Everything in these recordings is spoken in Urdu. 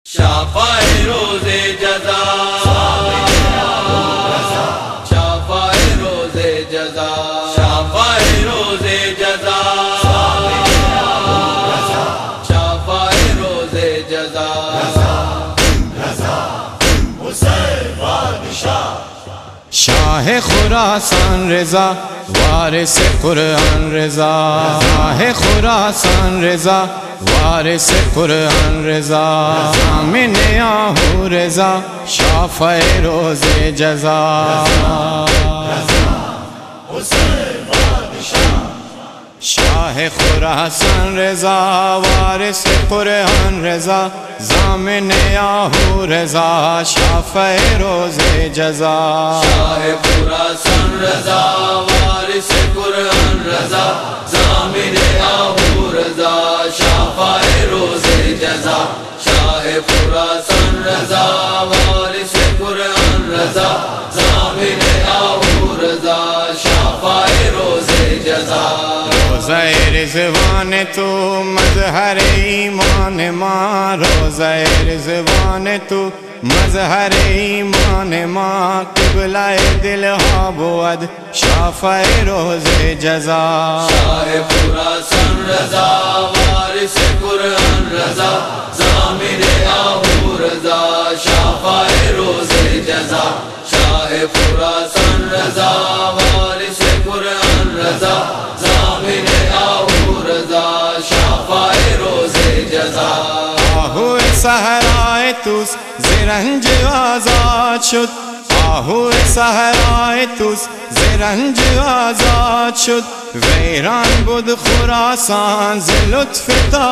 شافع روز جزا، شافع روز جزا، شافع روز جزا، شافع روز جزا، شاہ خراسان رضا وارث قرآن رضا، شاہ خراسان رضا وارث قرآن رضا، ضامن آہو رضا شافع روز جزا، شاہ خراسان رضا وارث قرآن رضا، ضامن آہو رضا شافع روز جزا، شاہ خراسان رضا وارث قرآن رضا، ضامن آہو رضا شافع روز جزا، شاہ خراسان رضا وارث قرآن رضا، ضامن آہو رضا شافع روز جزا، روزہ رضوان تو مظہر ایمان ماں، روزہ رضوان تو مظہر ایمان ماں، قبلہ دل ہاں بود شافع روز جزا، شاہ خراسان رضا وارث قرآن رضا، ضامن آہو رضا شافع روز جزا، شاہ خراسان رضا وارث قرآن رضا، ضامن آہو رضا شافع روز جزا، آہو صحرائے توس زرنج آزاد شد، آہو صحرائے توس زرنج آزاد شد، ویران بود خراسان ز لطف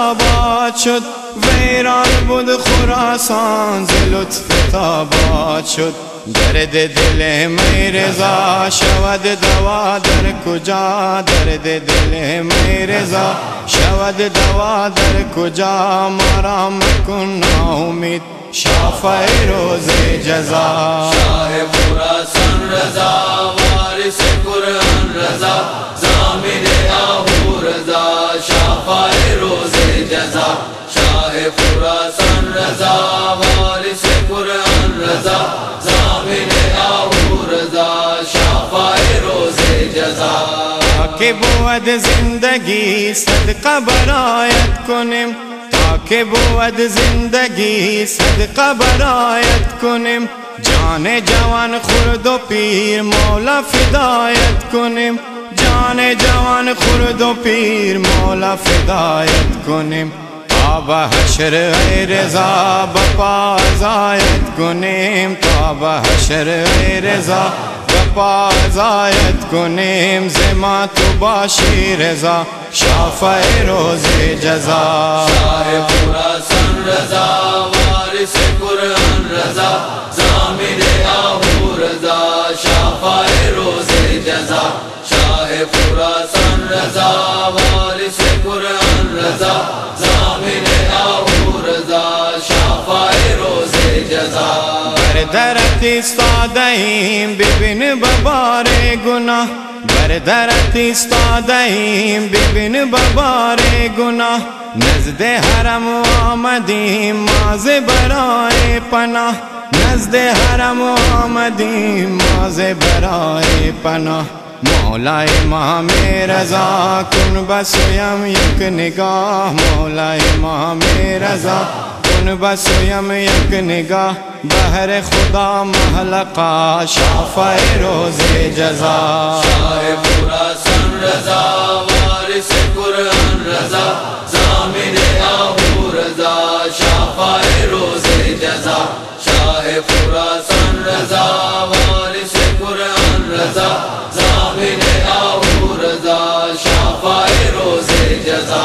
تاباد شد، ویران بود خراسان ز لطف تاباد شد، درد دل میں رضا شود دوا در کجا، درد دل میں رضا شود دوا در کجا، مارا مکن نا امید شافع روز جزا، شاہ خراسان رضا وارث قرآن رضا، ضامن آہو رضا شافع روز جزا، شاہ خراسان رضا وارث قرآن رضا، ضامن آہو رضا شافع روز جزا، تاکہ بود زندگی صدقہ برایت کنم، تاکہ بود زندگی صدقہ برایت کنم، جان جوان خرد و پیر مولا فدایت کنم، جان جوان خرد و پیر مولا فدایت کنم، تاب حشر اے رضا بپا زایت کنیم، تاب حشر اے رضا بپا زایت کنیم، زما تو باشی رضا شافع روز جزا، شاہ خراسان رضا وارث قرآن رضا، ضامن آہو رضا شافع روز جزا، شاہ خراسان رضا وارث قرآن رضا، ضامن آہو رضا شافع روز جزا، بر درت استادہیم ببن ببار گناہ، بر درت استادہیم ببن ببار گناہ، نزد حرم آمدیم ماز برائے پناہ، نزد حرم آمدیم ماز برائے پناہ، مولا امام رضا کن بسویم یک نگاہ، مولا امام رضا کن بسویم یک نگاہ، بہر خدا محلقہ شافع روز جزا، شاہ خراسان رضا وارث قرآن رضا، ضامن آہو رضا شافع روز جزا، شاہ خراسان رضا وارث قرآن رضا، ضامن آہو رضا شافع روز جزا،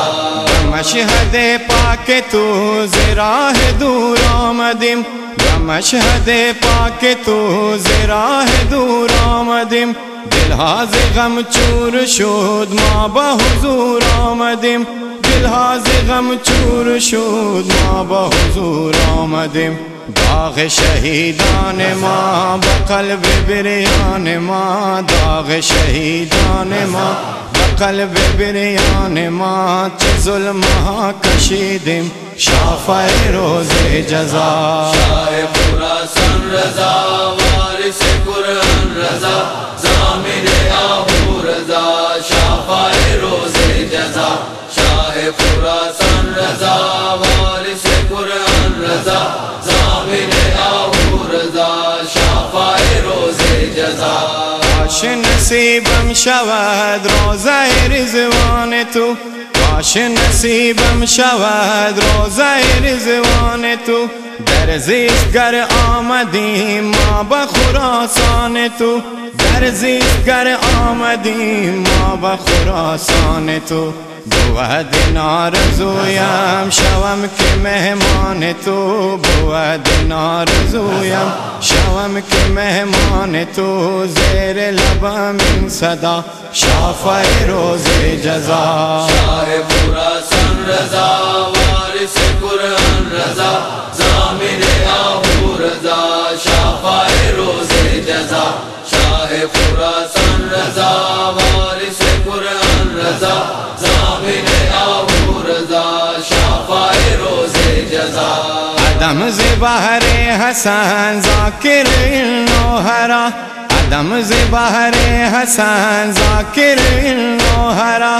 مشہد پاک تو زراہ دور آمدیم، مشہد پاک تو زراہ دور آمدیم، دلہاز غم چور شد ما بحضور آمدیم، دلہاز غم چور شد ما بحضور آمدیم، داغ شہیدان ماں بقلب بریان ماں، داغ شہیدان ماں قلب بریان ما چه ظلم ها کشیدیم شافع روز جزا شاہ خراسان رضا وارث قرآن رضا ضامن آہو رضا شافع روز جزا شاہ خراسان رضا وارث قرآن رضا ضامن آہو رضا شافع روز جزا کاش نصیبم شود روزه رضوان تو کاش نصیبم شود روزه رضوان تو در زیستگر آمدیم ما به خراسان تو در زیستگر آمدیم ما به خراسان تو بود نارضویم شوم که مهمان تو بود نارضویم شوم که مهمان تو زیر لبم این صدا شافع روز جزا شاہ خراسان رضا وارث قرآن رضا ضامن آہو رضا شافع روز جزا شاہ خراسان رضا وارث قرآن رضا ضامن آہو رضا شافع روز جزا عدم ز بحر حسن ذاکر النوحرا عدم ز بحر حسن ذاکر النوحرا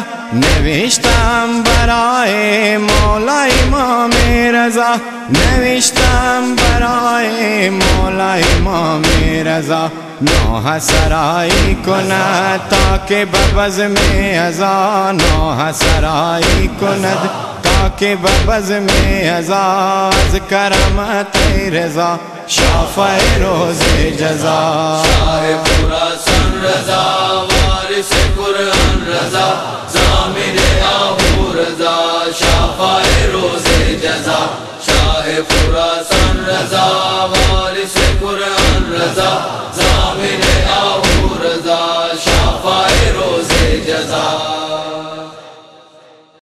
نوشتم برای مولای امام رضا نوشتم برای مولای امام رضا نوحه سرایی کند تا که به بزم ازا نوحه سرایی کند تا که به بزم ازا از کرامت رضا شافع روز جزا شاہ خراسان رضا وارث قرآن رضا ضامن آہو رضا شافع روز جزا شاہ خراسان رضا وارث قرآن رضا